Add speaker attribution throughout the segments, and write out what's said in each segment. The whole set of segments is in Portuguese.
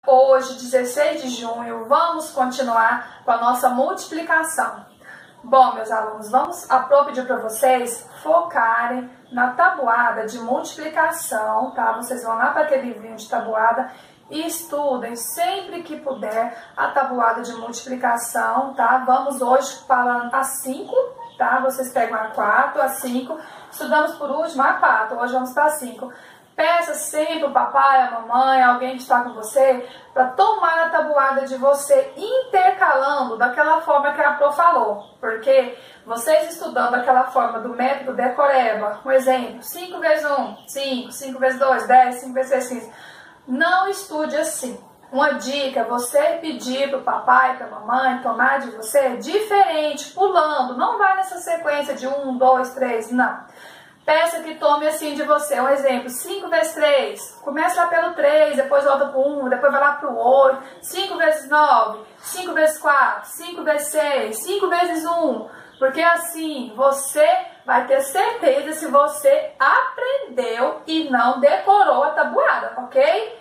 Speaker 1: hoje, 16 de junho, vamos continuar com a nossa multiplicação. Bom, meus alunos, vou pedir para vocês focarem na tabuada de multiplicação, tá? Vocês vão lá para aquele livrinho de tabuada e estudem sempre que puder a tabuada de multiplicação, tá? Vamos hoje para a 5, tá? Vocês pegam a 4, a 5, estudamos por último a 4, hoje vamos para a 5. Peça sempre o papai, a mamãe, alguém que está com você, para tomar a tabuada de você, intercalando daquela forma que a Pro falou. Porque vocês estudando daquela forma do método decoreba, um exemplo, 5 vezes 1, 5, 5 vezes 2, 10, 5 vezes 6, 15. Não estude assim. Uma dica é você pedir para o papai, para a mamãe tomar de você diferente, pulando. Não vai nessa sequência de 1, 2, 3, não. Peça que tome assim de você. Um exemplo, 5 vezes 3. Começa lá pelo 3, depois volta para o 1, depois vai lá para o 8. 5 vezes 9, 5 vezes 4, 5 vezes 6, 5 vezes 1. Porque assim você vai ter certeza se você aprendeu e não decorou a tabuada, ok?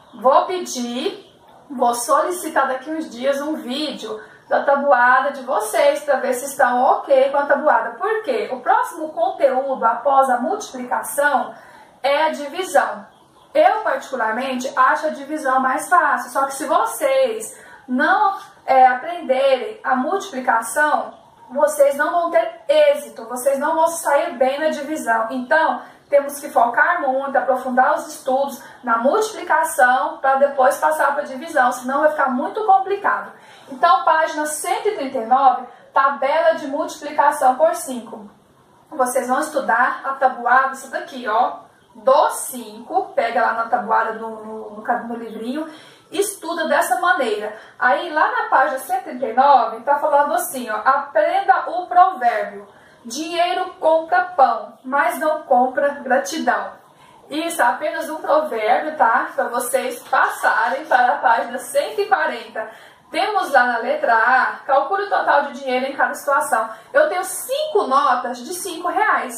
Speaker 1: Vou solicitar daqui uns dias um vídeo da tabuada de vocês para ver se estão ok com a tabuada. Por quê? O próximo conteúdo após a multiplicação é a divisão. Eu, particularmente, acho a divisão mais fácil. Só que se vocês não aprenderem a multiplicação, vocês não vão ter êxito, vocês não vão sair bem na divisão. Então, temos que focar muito, aprofundar os estudos na multiplicação para depois passar para a divisão, senão vai ficar muito complicado. Então, página 139, tabela de multiplicação por 5. Vocês vão estudar a tabuada, isso daqui, ó, do 5, pega lá na tabuada no livrinho, estuda dessa maneira. Aí, lá na página 139, tá falando assim, ó, aprenda o provérbio. Dinheiro compra pão, mas não compra gratidão. Isso é apenas um provérbio, tá? Para vocês passarem para a página 140. Temos lá na letra A, calcule o total de dinheiro em cada situação. Eu tenho 5 notas de R$5.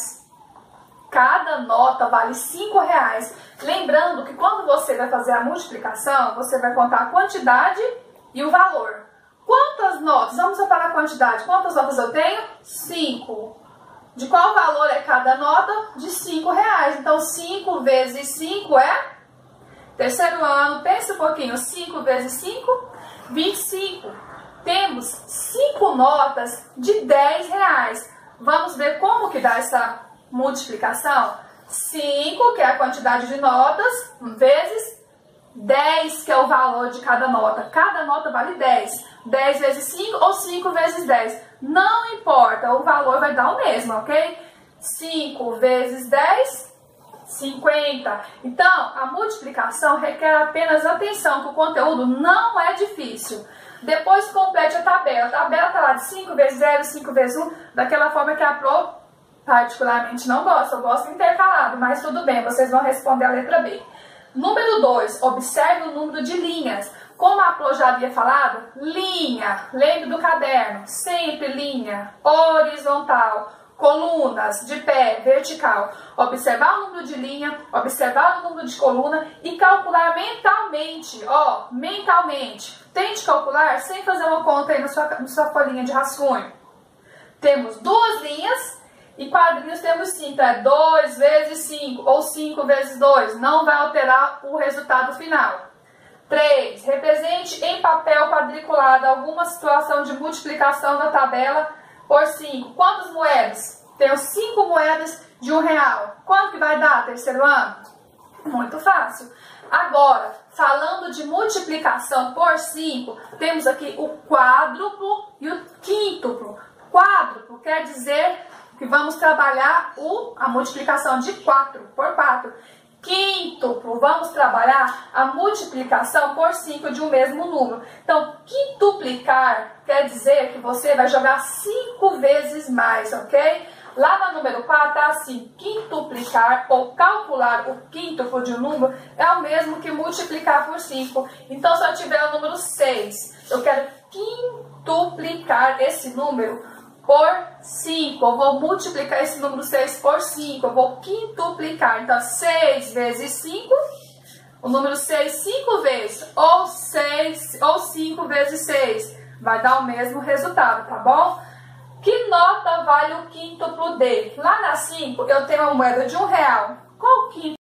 Speaker 1: Cada nota vale R$5. Lembrando que quando você vai fazer a multiplicação, você vai contar a quantidade e o valor. Quantas notas? Vamos separar a quantidade. Quantas notas eu tenho? 5. De qual valor é cada nota? De R$5. Então, 5 vezes 5 é? Terceiro ano, pense um pouquinho. 5 vezes 5, 25. Temos 5 notas de R$10. Vamos ver como que dá essa multiplicação? 5, que é a quantidade de notas, vezes 10, que é o valor de cada nota. Cada nota vale 10. 10 vezes 5 ou 5 vezes 10. Não importa, o valor vai dar o mesmo, ok? 5 vezes 10, 50. Então, a multiplicação requer apenas atenção, que o conteúdo não é difícil. Depois complete a tabela. A tabela está lá de 5 vezes 0, 5 vezes 1, daquela forma que a Pro particularmente não gosta. Eu gosto intercalado, mas tudo bem, vocês vão responder a letra B. Número 2, observe o número de linhas. Como a Pro já havia falado, linha, lembre do caderno, sempre linha, horizontal, colunas, de pé, vertical. Observar o número de linha, observar o número de coluna e calcular mentalmente, ó, mentalmente. Tente calcular sem fazer uma conta aí na sua folhinha de rascunho. Temos 2 linhas e quadrinhos temos 5, é 2 vezes 5 ou 5 vezes 2, não vai alterar o resultado final. 3. Represente em papel quadriculado alguma situação de multiplicação da tabela por 5. Quantas moedas? Tenho 5 moedas de R$1. Quanto que vai dar, terceiro ano? Muito fácil. Agora, falando de multiplicação por 5, temos aqui o quádruplo e o quíntuplo. Quádruplo quer dizer que vamos trabalhar a multiplicação de 4 por 4. Quíntuplo, vamos trabalhar a multiplicação por 5 de um mesmo número. Então, quintuplicar quer dizer que você vai jogar 5 vezes mais, ok? Lá no número 4 tá assim, quintuplicar ou calcular o quíntuplo de um número é o mesmo que multiplicar por 5. Então, se eu tiver o número 6, eu quero quintuplicar esse número por 5. Eu vou multiplicar esse número 6 por 5. Eu vou quintuplicar. Então, 6 vezes 5, o número 6 5 vezes, ou 5 vezes 6, vai dar o mesmo resultado, tá bom? Que nota vale o quíntuplo D? Lá na 5 eu tenho uma moeda de R$1. Qual o quíntuplo?